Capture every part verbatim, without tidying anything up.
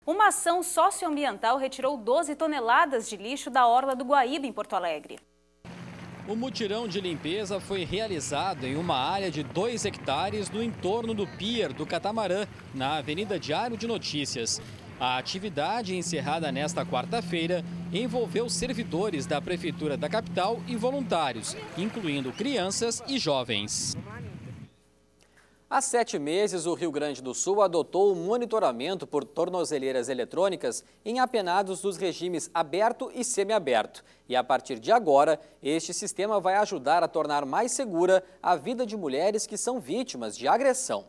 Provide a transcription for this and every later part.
Uma ação socioambiental retirou doze toneladas de lixo da orla do Guaíba, em Porto Alegre. O mutirão de limpeza foi realizado em uma área de dois hectares no entorno do pier do Catamarã, na Avenida Diário de Notícias. A atividade, encerrada nesta quarta-feira, envolveu servidores da Prefeitura da capital e voluntários, incluindo crianças e jovens. Há sete meses, o Rio Grande do Sul adotou o monitoramento por tornozeleiras eletrônicas em apenados dos regimes aberto e semiaberto. E a partir de agora, este sistema vai ajudar a tornar mais segura a vida de mulheres que são vítimas de agressão.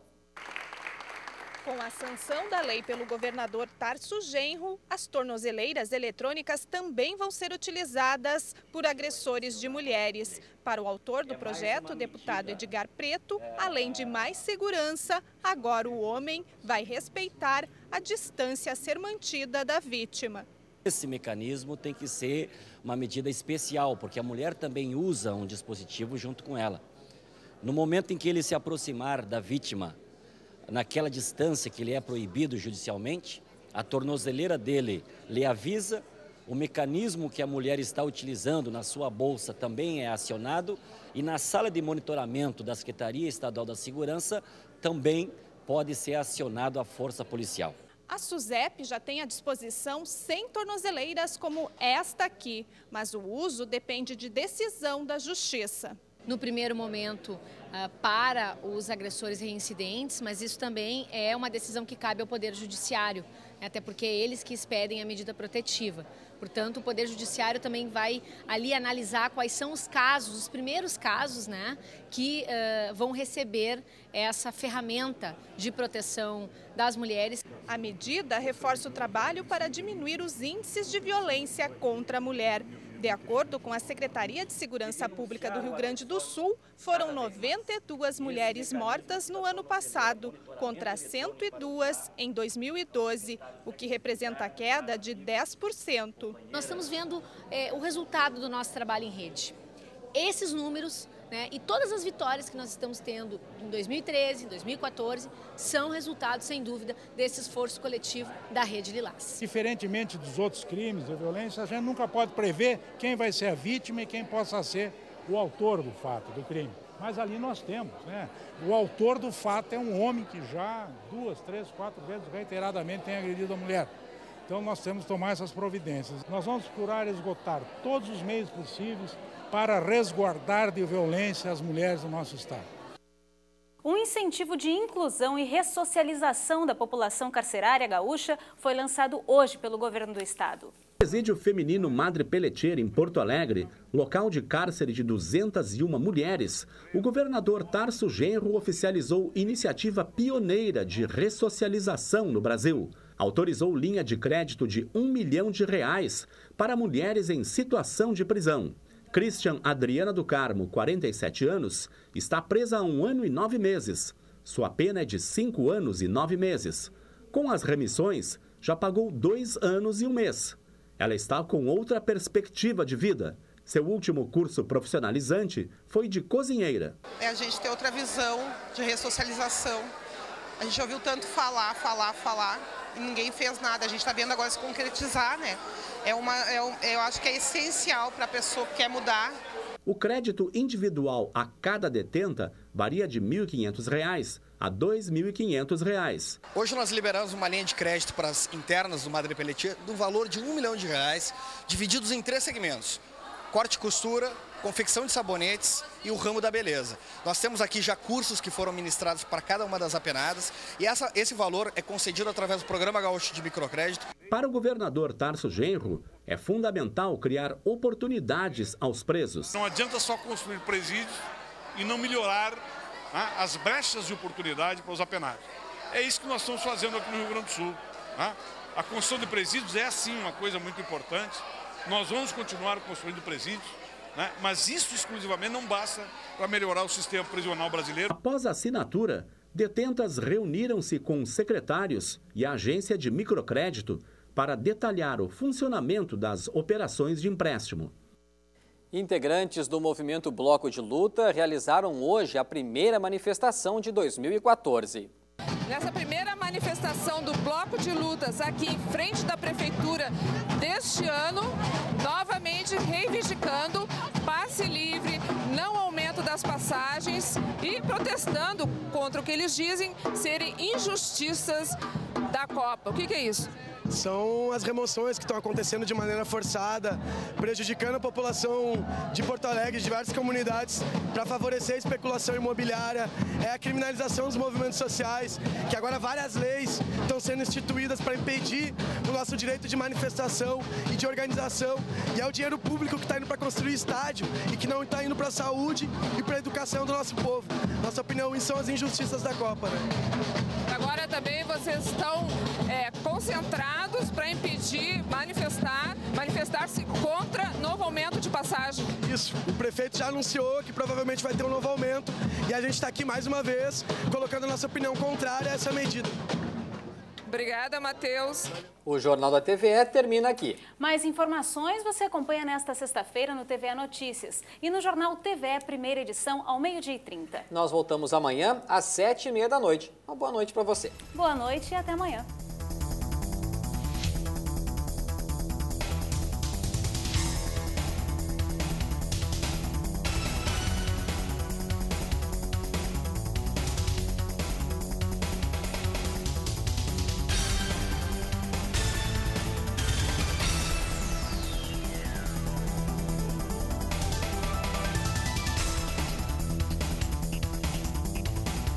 Com a sanção da lei pelo governador Tarso Genro, as tornozeleiras eletrônicas também vão ser utilizadas por agressores de mulheres. Para o autor do projeto, o deputado Edgar Preto, além de mais segurança, agora o homem vai respeitar a distância a ser mantida da vítima. Esse mecanismo tem que ser uma medida especial, porque a mulher também usa um dispositivo junto com ela. No momento em que ele se aproximar da vítima, naquela distância que lhe é proibido judicialmente, a tornozeleira dele lhe avisa, o mecanismo que a mulher está utilizando na sua bolsa também é acionado e na sala de monitoramento da Secretaria Estadual da Segurança também pode ser acionado a força policial. A SUSEP já tem à disposição cem tornozeleiras como esta aqui, mas o uso depende de decisão da Justiça. No primeiro momento, para os agressores reincidentes, mas isso também é uma decisão que cabe ao Poder Judiciário, até porque é eles que expedem a medida protetiva. Portanto, o Poder Judiciário também vai ali analisar quais são os casos, os primeiros casos, né, que uh, vão receber essa ferramenta de proteção das mulheres. A medida reforça o trabalho para diminuir os índices de violência contra a mulher. De acordo com a Secretaria de Segurança Pública do Rio Grande do Sul, foram noventa e duas mulheres mortas no ano passado, contra cento e duas em dois mil e doze, o que representa a queda de dez por cento. Nós estamos vendo é, o resultado do nosso trabalho em rede. Esses números, né, e todas as vitórias que nós estamos tendo em dois mil e treze, em dois mil e quatorze, são resultado, sem dúvida, desse esforço coletivo da Rede Lilás. Diferentemente dos outros crimes de violência, a gente nunca pode prever quem vai ser a vítima e quem possa ser o autor do fato, do crime. Mas ali nós temos, né? O autor do fato é um homem que já duas, três, quatro vezes reiteradamente tem agredido a mulher. Então nós temos que tomar essas providências. Nós vamos procurar esgotar todos os meios possíveis para resguardar de violência as mulheres do nosso estado. Um incentivo de inclusão e ressocialização da população carcerária gaúcha foi lançado hoje pelo governo do estado. O presídio feminino Madre Pelletier, em Porto Alegre, local de cárcere de duzentas e uma mulheres, o governador Tarso Genro oficializou iniciativa pioneira de ressocialização no Brasil. Autorizou linha de crédito de um milhão de reais para mulheres em situação de prisão. Christian Adriana do Carmo, quarenta e sete anos, está presa há um ano e nove meses. Sua pena é de cinco anos e nove meses. Com as remissões, já pagou dois anos e um mês. Ela está com outra perspectiva de vida. Seu último curso profissionalizante foi de cozinheira. É a gente ter outra visão de ressocialização. A gente ouviu tanto falar, falar, falar e ninguém fez nada. A gente está vendo agora se concretizar, né? É uma, é um, eu acho que é essencial para a pessoa que quer mudar. O crédito individual a cada detenta varia de mil e quinhentos reais a dois mil e quinhentos reais. Hoje nós liberamos uma linha de crédito para as internas do Madre Pelletier do valor de um milhão de reais, divididos em três segmentos: corte e costura, confecção de sabonetes e o ramo da beleza. Nós temos aqui já cursos que foram ministrados para cada uma das apenadas e essa, esse valor é concedido através do Programa Gaúcho de Microcrédito. Para o governador Tarso Genro, é fundamental criar oportunidades aos presos. Não adianta só construir presídios e não melhorar ah, as brechas de oportunidade para os apenados. É isso que nós estamos fazendo aqui no Rio Grande do Sul. Ah. A construção de presídios é, sim, uma coisa muito importante. Nós vamos continuar construindo presídios, né? Mas isso exclusivamente não basta para melhorar o sistema prisional brasileiro. Após a assinatura, detentas reuniram-se com secretários e a agência de microcrédito para detalhar o funcionamento das operações de empréstimo. Integrantes do movimento Bloco de Luta realizaram hoje a primeira manifestação de dois mil e quatorze. Nessa primeira manifestação do Bloco de Lutas aqui em frente da Prefeitura deste ano, novamente reivindicando passe livre, não aumento das passagens e protestando contra o que eles dizem serem injustiças da Copa. O que que é isso? São as remoções que estão acontecendo de maneira forçada, prejudicando a população de Porto Alegre, de diversas comunidades, para favorecer a especulação imobiliária. É a criminalização dos movimentos sociais, que agora várias leis estão sendo instituídas para impedir o nosso direito de manifestação e de organização. E é o dinheiro público que está indo para construir estádio e que não está indo para a saúde e para a educação do nosso povo. Nossa opinião, isso são as injustiças da Copa, né? Agora também vocês estão é, concentrados para impedir manifestar, manifestar-se contra novo aumento de passagem. Isso, o prefeito já anunciou que provavelmente vai ter um novo aumento e a gente está aqui mais uma vez colocando a nossa opinião contrária a essa medida. Obrigada, Matheus. O Jornal da T V E termina aqui. Mais informações você acompanha nesta sexta-feira no T V E Notícias e no Jornal T V E, primeira edição, ao meio-dia e trinta. Nós voltamos amanhã às sete e meia da noite. Uma boa noite para você. Boa noite e até amanhã.